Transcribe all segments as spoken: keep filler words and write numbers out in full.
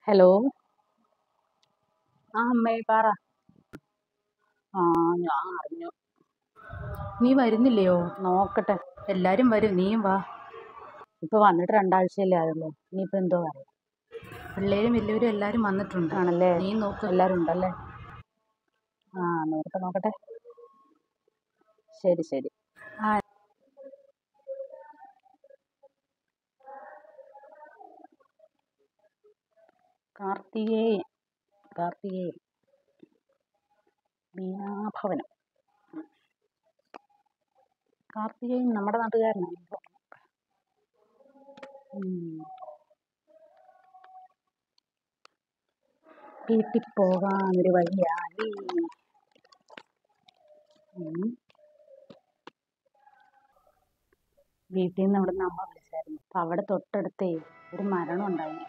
Hello. ആ അമ്മേ പറ. ആ ഞാൻ അറിഞ്ഞു. നീ വരുന്നില്ലയോ? നോക്കട്ടെ. എല്ലാരും വരും, നീയും വാ. ഇപ്പൊ വന്നിട്ട് രണ്ടാഴ്ചയല്ലേ ആയുള്ളൂ. ഇനിയിപ്പോ എന്തോ പറയാം. പിള്ളേരും വലിയവരും എല്ലാരും വന്നിട്ടുണ്ട്. ആണല്ലേ? നീ നോക്ക്. എല്ലാരും ഉണ്ടല്ലേ? ആ നോക്കട്ടെ നോക്കട്ടെ. ശരി ശരി. ആ കാർത്തികേയൻ കാർത്തികേയൻ മീനാഭവനം. കാർത്തികേയൻ നമ്മുടെ നാട്ടുകാരനാണല്ലോ. വീട്ടിൽ പോകാനൊരു വഴിയായി. വീട്ടിൽ നിന്ന് അവിടെ നിന്ന് അമ്മ വിളിച്ചായിരുന്നു. അപ്പം അവിടെ തൊട്ടടുത്തേ ഒരു മരണം ഉണ്ടായി.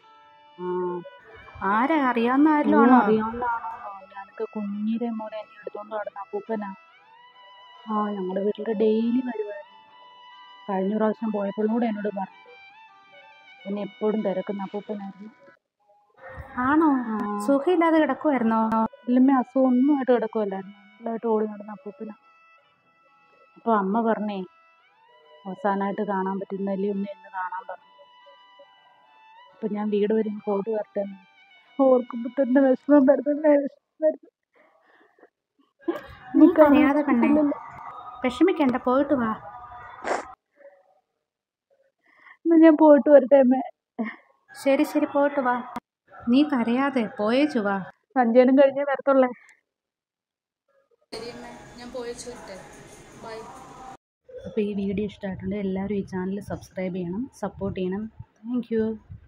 ആരാ? അറിയാവുന്ന ആരെങ്കിലും ആണോ? അറിയാവുന്നതാണോ? ഞാനൊക്കെ കുഞ്ഞിരെ മോനെ എന്നെ എടുത്തോണ്ട് നടന്ന അപ്പൂപ്പനാ. ആ ഞങ്ങളുടെ വീട്ടിൽ ഡെയിലി വരുമായിരുന്നു. കഴിഞ്ഞ പ്രാവശ്യം പോയപ്പോഴും കൂടെ എന്നോട് പറഞ്ഞു. എന്നെ എപ്പോഴും തിരക്കുന്ന അപ്പൂപ്പനായിരുന്നു. ആണോ? സുഖമില്ലാതെ കിടക്കുമായിരുന്നോ? ഇല്ലമ്മേ, അസുഖം ഒന്നുമായിട്ട് കിടക്കുമല്ലായിരുന്നു. നല്ലതായിട്ട് ഓടി നടന്ന അപ്പൂപ്പനാ. അപ്പൊ അമ്മ പറഞ്ഞേ അവസാനമായിട്ട് കാണാൻ പറ്റുന്നല്ലേ ഒന്ന് എന്ന് കാണാൻ പറഞ്ഞു. അപ്പൊ ഞാൻ വീട് വരെ പോയിട്ട് വരട്ടെ. ഓർക്കുമ്പോ തന്നെ വിഷമം വരുന്നല്ലേ വിഷമം. നീ കരയാതെ കണ്ണേ, വിഷമിക്കണ്ട, പോയിട്ട് വാ. ഞാൻ പോയിട്ട് വരട്ടെ അമ്മേ. ശരി ശരി, പോയിട്ട് വാ. നീ കരയാതെ പോയേച്ചു വാ. സഞ്ചയനം കഴിഞ്ഞേ വരത്തുള്ളേ. ഞാൻ പോയേച്ചു വരട്ടെ. ബൈ. അപ്പോൾ ഈ വീഡിയോ ഇഷ്ടമായിട്ടുണ്ട് എല്ലാവരും ഈ ചാനൽ സബ്സ്ക്രൈബ് ചെയ്യണം, സപ്പോർട്ട് ചെയ്യണം. Thank U.